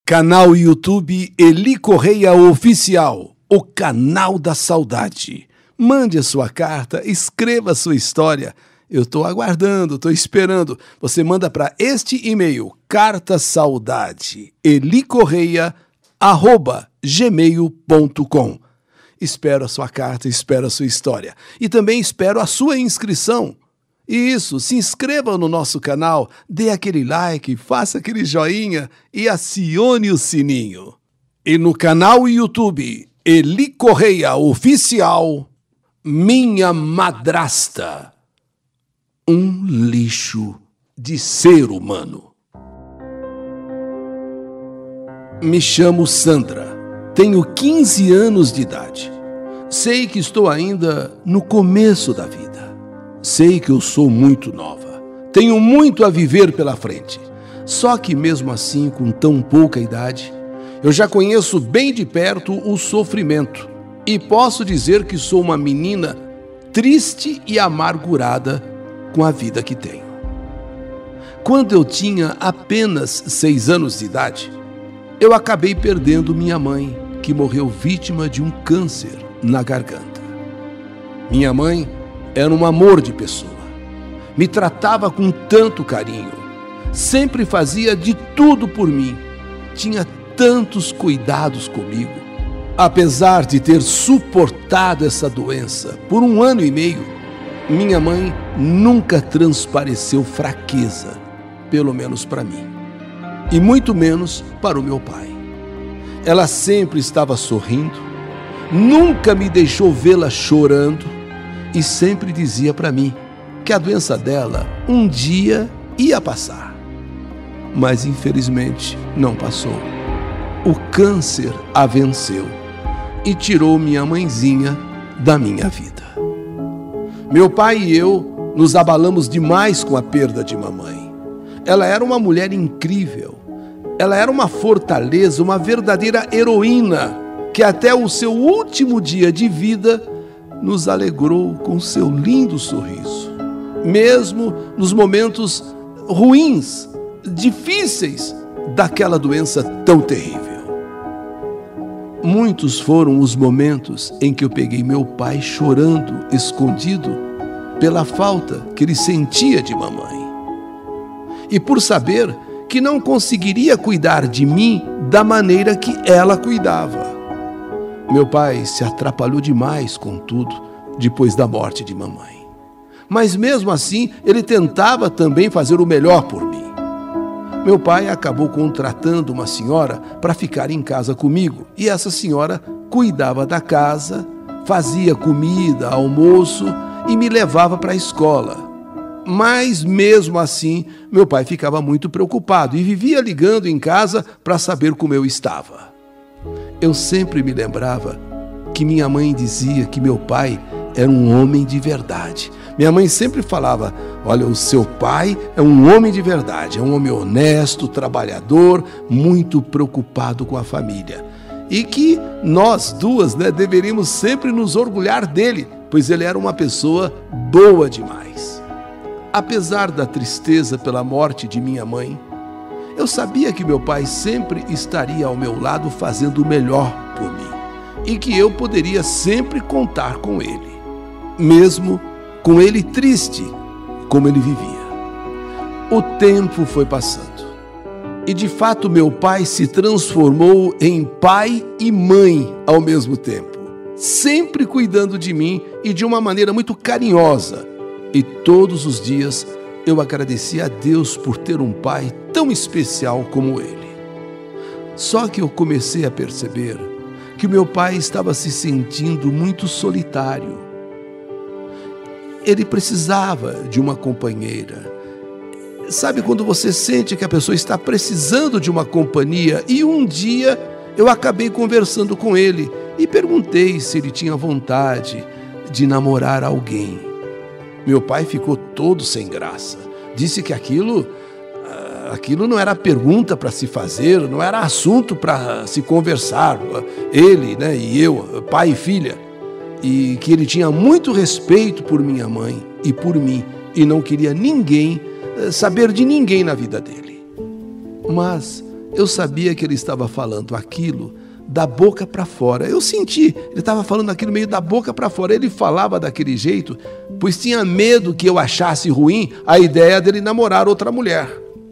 Canal YouTube Eli Correia Oficial, o canal da saudade. Mande a sua carta, escreva a sua história. Eu estou aguardando, estou esperando. Você manda para este e-mail, cartasaudadeelicorreia@gmail.com. Espero a sua carta, espero a sua história. E também espero a sua inscrição. Isso, se inscreva no nosso canal, dê aquele like, faça aquele joinha e acione o sininho. E no canal YouTube Eli Correia Oficial, Minha Madrasta, um lixo de ser humano. Me chamo Sandra, tenho 15 anos de idade. Sei que estou ainda no começo da vida. Sei que eu sou muito nova, tenho muito a viver pela frente. Só que mesmo assim, com tão pouca idade, eu já conheço bem de perto o sofrimento e posso dizer que sou uma menina triste e amargurada com a vida que tenho. Quando eu tinha apenas 6 anos de idade, eu acabei perdendo minha mãe, que morreu vítima de um câncer na garganta. Minha mãe era um amor de pessoa. Me tratava com tanto carinho. Sempre fazia de tudo por mim. Tinha tantos cuidados comigo. Apesar de ter suportado essa doença por 1 ano e meio, minha mãe nunca transpareceu fraqueza, pelo menos para mim. E muito menos para o meu pai. Ela sempre estava sorrindo, nunca me deixou vê-la chorando, e sempre dizia para mim que a doença dela um dia ia passar. Mas infelizmente não passou. O câncer a venceu e tirou minha mãezinha da minha vida. Meu pai e eu nos abalamos demais com a perda de mamãe. Ela era uma mulher incrível. Ela era uma fortaleza, uma verdadeira heroína, que até o seu último dia de vida nos alegrou com seu lindo sorriso, mesmo nos momentos ruins, difíceis daquela doença tão terrível. Muitos foram os momentos em que eu peguei meu pai chorando, escondido, pela falta que ele sentia de mamãe. E por saber que não conseguiria cuidar de mim da maneira que ela cuidava. Meu pai se atrapalhou demais com tudo depois da morte de mamãe. Mas mesmo assim, ele tentava também fazer o melhor por mim. Meu pai acabou contratando uma senhora para ficar em casa comigo. E essa senhora cuidava da casa, fazia comida, almoço e me levava para a escola. Mas mesmo assim, meu pai ficava muito preocupado e vivia ligando em casa para saber como eu estava. Eu sempre me lembrava que minha mãe dizia que meu pai era um homem de verdade. Minha mãe sempre falava, olha, o seu pai é um homem de verdade, é um homem honesto, trabalhador, muito preocupado com a família. E que nós duas, deveríamos sempre nos orgulhar dele, pois ele era uma pessoa boa demais. Apesar da tristeza pela morte de minha mãe, eu sabia que meu pai sempre estaria ao meu lado fazendo o melhor por mim e que eu poderia sempre contar com ele, mesmo com ele triste como ele vivia. O tempo foi passando e de fato meu pai se transformou em pai e mãe ao mesmo tempo, sempre cuidando de mim e de uma maneira muito carinhosa. E todos os dias eu agradecia a Deus por ter um pai tão especial como ele. Só que eu comecei a perceber que meu pai estava se sentindo muito solitário. Ele precisava de uma companheira. Sabe quando você sente que a pessoa está precisando de uma companhia? E um dia eu acabei conversando com ele e perguntei se ele tinha vontade de namorar alguém. Meu pai ficou todo sem graça. Disse que aquilo não era pergunta para se fazer, não era assunto para se conversar. Ele, e eu, pai e filha. E que ele tinha muito respeito por minha mãe e por mim. E não queria saber de ninguém na vida dele. Mas eu sabia que ele estava falando aquilo da boca para fora. Eu senti, ele estava falando aquilo meio da boca para fora. Ele falava daquele jeito, pois tinha medo que eu achasse ruim a ideia dele namorar outra mulher.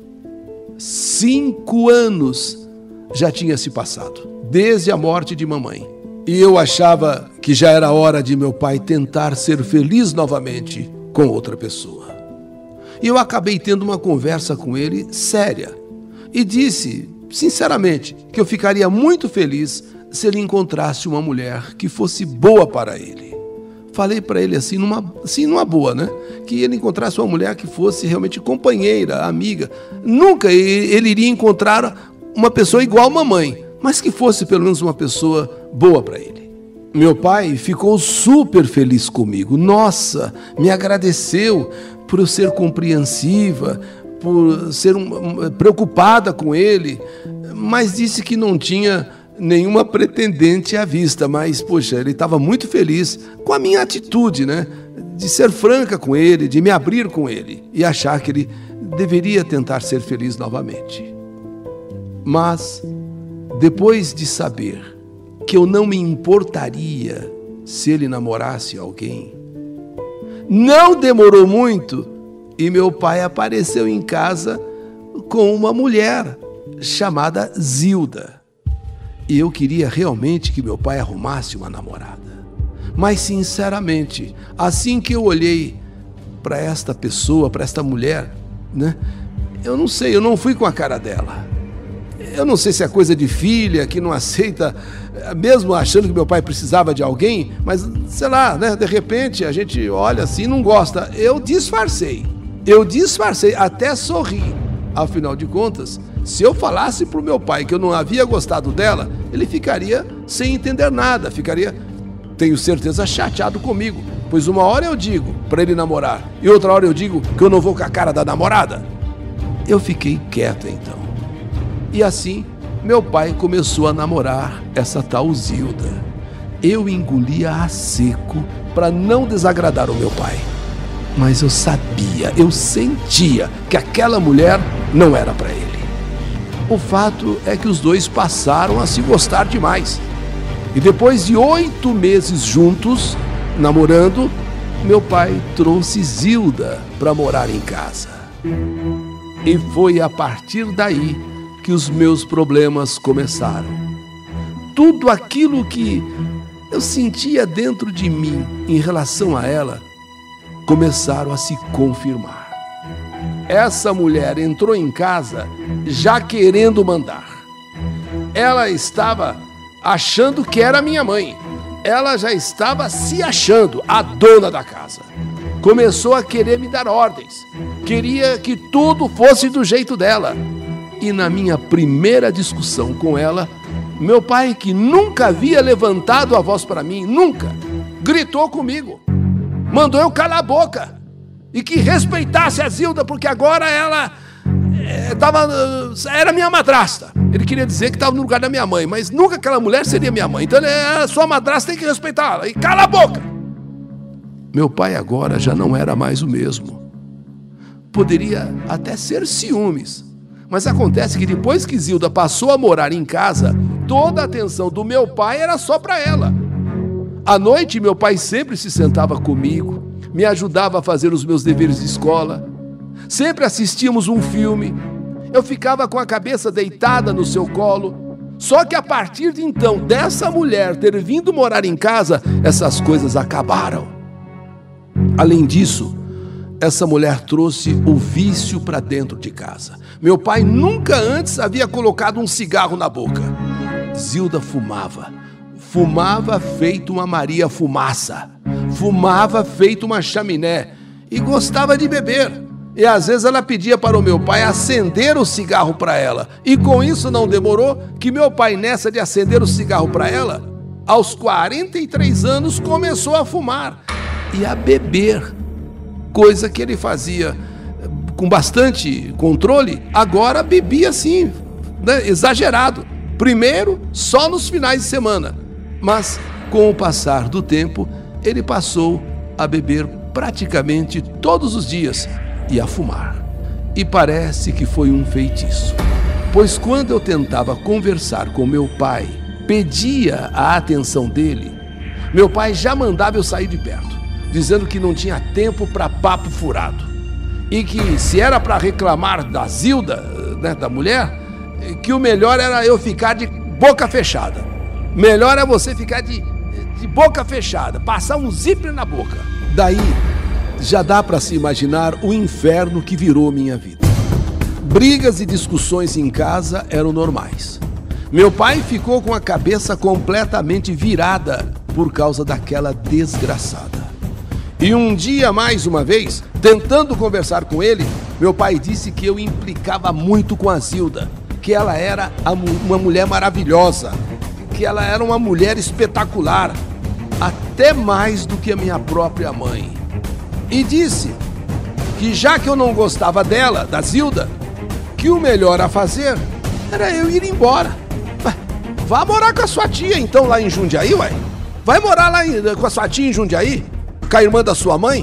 5 anos já tinha se passado, desde a morte de mamãe. E eu achava que já era hora de meu pai tentar ser feliz novamente com outra pessoa. E eu acabei tendo uma conversa com ele séria e disse, sinceramente, que eu ficaria muito feliz se ele encontrasse uma mulher que fosse boa para ele. Falei para ele assim, numa boa, né? Que ele encontrasse uma mulher que fosse realmente companheira, amiga. Nunca ele iria encontrar uma pessoa igual a mamãe, mas que fosse pelo menos uma pessoa boa para ele. Meu pai ficou super feliz comigo. Nossa, me agradeceu por eu ser compreensiva, por ser preocupada com ele, mas disse que não tinha nenhuma pretendente à vista. Mas, poxa, ele estava muito feliz com a minha atitude, né? De ser franca com ele, de me abrir com ele e achar que ele deveria tentar ser feliz novamente. Mas, depois de saber que eu não me importaria se ele namorasse alguém, não demorou muito e meu pai apareceu em casa com uma mulher chamada Zilda. E eu queria realmente que meu pai arrumasse uma namorada. Mas, sinceramente, assim que eu olhei para esta pessoa, para esta mulher, né, eu não sei, eu não fui com a cara dela. Eu não sei se é coisa de filha que não aceita, mesmo achando que meu pai precisava de alguém, mas, sei lá, né, de repente a gente olha assim e não gosta. Eu disfarcei, até sorri. Afinal de contas, se eu falasse para o meu pai que eu não havia gostado dela, ele ficaria sem entender nada, ficaria, tenho certeza, chateado comigo. Pois uma hora eu digo para ele namorar e outra hora eu digo que eu não vou com a cara da namorada. Eu fiquei quieto então. E assim, meu pai começou a namorar essa tal Zilda. Eu engolia a seco para não desagradar o meu pai. Mas eu sabia, eu sentia que aquela mulher não era para ele. O fato é que os dois passaram a se gostar demais. E depois de 8 meses juntos, namorando, meu pai trouxe Zilda para morar em casa. E foi a partir daí que os meus problemas começaram. Tudo aquilo que eu sentia dentro de mim em relação a ela começaram a se confirmar. Essa mulher entrou em casa já querendo mandar. Ela estava achando que era minha mãe. Ela já estava se achando a dona da casa. Começou a querer me dar ordens. Queria que tudo fosse do jeito dela. E na minha primeira discussão com ela, meu pai, que nunca havia levantado a voz para mim, nunca, gritou comigo. Mandou eu calar a boca e que respeitasse a Zilda, porque agora ela era minha madrasta. Ele queria dizer que estava no lugar da minha mãe, mas nunca aquela mulher seria minha mãe. Então a sua madrasta tem que respeitá-la e cala a boca. Meu pai agora já não era mais o mesmo. Poderia até ser ciúmes, mas acontece que depois que Zilda passou a morar em casa, toda a atenção do meu pai era só para ela. À noite, meu pai sempre se sentava comigo, me ajudava a fazer os meus deveres de escola. Sempre assistíamos um filme. Eu ficava com a cabeça deitada no seu colo. Só que a partir de então, dessa mulher ter vindo morar em casa, essas coisas acabaram. Além disso, essa mulher trouxe o vício para dentro de casa. Meu pai nunca antes havia colocado um cigarro na boca. Zilda fumava. Fumava feito uma Maria Fumaça. Fumava feito uma chaminé. E gostava de beber. E às vezes ela pedia para o meu pai acender o cigarro para ela. E com isso não demorou que meu pai, nessa de acender o cigarro para ela, aos 43 anos começou a fumar e a beber. Coisa que ele fazia com bastante controle, agora bebia assim, né, exagerado. Primeiro, só nos finais de semana. Mas, com o passar do tempo, ele passou a beber praticamente todos os dias e a fumar. E parece que foi um feitiço. Pois quando eu tentava conversar com meu pai, pedia a atenção dele, meu pai já mandava eu sair de perto, dizendo que não tinha tempo para papo furado. E que se era para reclamar da Zilda, né, da mulher, que o melhor era eu ficar de boca fechada. Melhor é você ficar de boca fechada, passar um zíper na boca. Daí já dá para se imaginar o inferno que virou minha vida. Brigas e discussões em casa eram normais. Meu pai ficou com a cabeça completamente virada por causa daquela desgraçada. E um dia, mais uma vez, tentando conversar com ele, meu pai disse que eu implicava muito com a Zilda, que ela era uma mulher maravilhosa, que ela era uma mulher espetacular, até mais do que a minha própria mãe. E disse que já que eu não gostava dela, da Zilda, que o melhor a fazer era eu ir embora. Vá morar com a sua tia então lá em Jundiaí, ué. Vai morar lá com a sua tia em Jundiaí, com a irmã da sua mãe.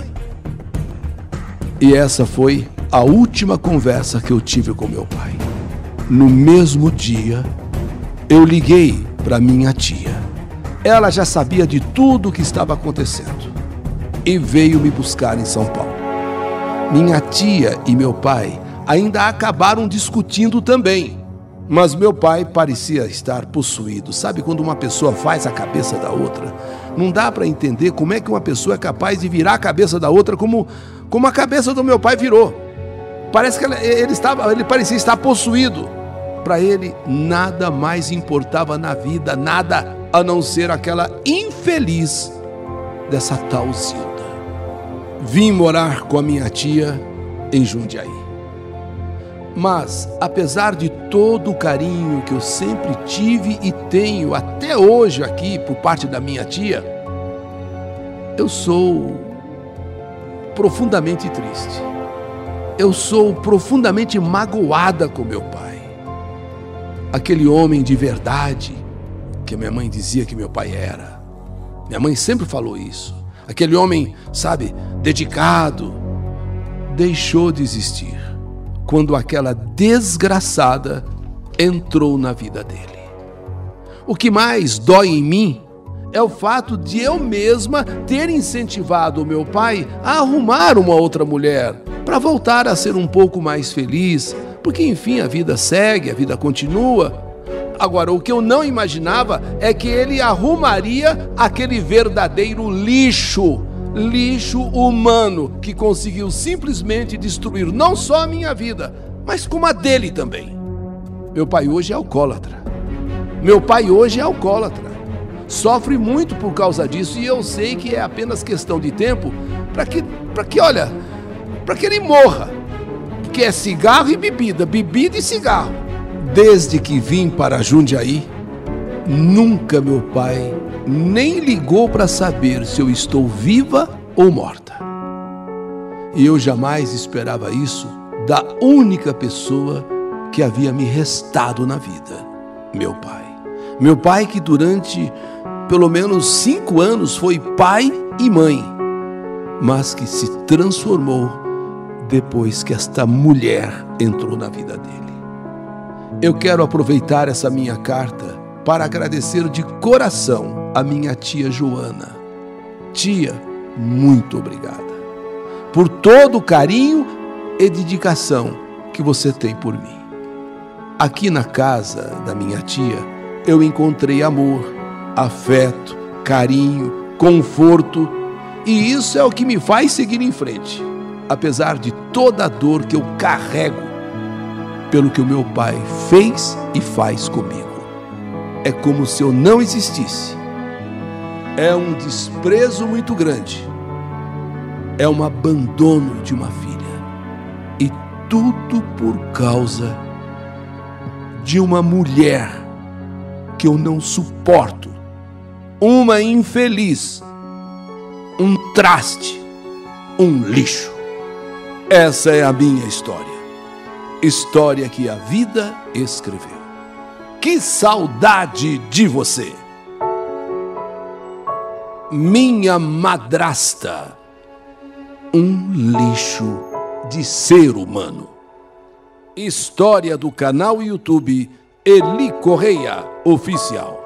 E essa foi a última conversa que eu tive com meu pai. No mesmo dia, eu liguei para minha tia. Ela já sabia de tudo o que estava acontecendo e veio me buscar em São Paulo. Minha tia e meu pai ainda acabaram discutindo também, mas meu pai parecia estar possuído. Sabe quando uma pessoa faz a cabeça da outra? Não dá para entender como é que uma pessoa é capaz de virar a cabeça da outra como a cabeça do meu pai virou. Parece que ele parecia estar possuído. Para ele, nada mais importava na vida, nada a não ser aquela infeliz dessa tal Zilda. Vim morar com a minha tia em Jundiaí. Mas, apesar de todo o carinho que eu sempre tive e tenho até hoje aqui por parte da minha tia, eu sou profundamente triste. Eu sou profundamente magoada com meu pai. Aquele homem de verdade que minha mãe dizia que meu pai era. Minha mãe sempre falou isso. Aquele homem, sabe, dedicado, deixou de existir quando aquela desgraçada entrou na vida dele. O que mais dói em mim é o fato de eu mesma ter incentivado o meu pai a arrumar uma outra mulher para voltar a ser um pouco mais feliz, porque enfim a vida segue, a vida continua. Agora, o que eu não imaginava é que ele arrumaria aquele verdadeiro lixo humano que conseguiu simplesmente destruir não só a minha vida, mas como a dele também. Meu pai hoje é alcoólatra. Sofre muito por causa disso e eu sei que é apenas questão de tempo para que ele morra. Porque é cigarro e bebida e cigarro. Desde que vim para Jundiaí, nunca meu pai nem ligou para saber se eu estou viva ou morta. E eu jamais esperava isso da única pessoa que havia me restado na vida, meu pai. Meu pai que durante pelo menos 5 anos foi pai e mãe, mas que se transformou depois que esta mulher entrou na vida dele. Eu quero aproveitar essa minha carta para agradecer de coração a minha tia Joana. Tia, muito obrigada por todo o carinho e dedicação que você tem por mim. Aqui na casa da minha tia, eu encontrei amor, afeto, carinho, conforto, e isso é o que me faz seguir em frente, apesar de toda a dor que eu carrego pelo que o meu pai fez e faz comigo. É como se eu não existisse. É um desprezo muito grande. É um abandono de uma filha. E tudo por causa de uma mulher que eu não suporto. Uma infeliz. Um traste. Um lixo. Essa é a minha história. História que a vida escreveu. Que saudade de você! Minha madrasta, um lixo de ser humano. História do canal YouTube Eli Correia Oficial.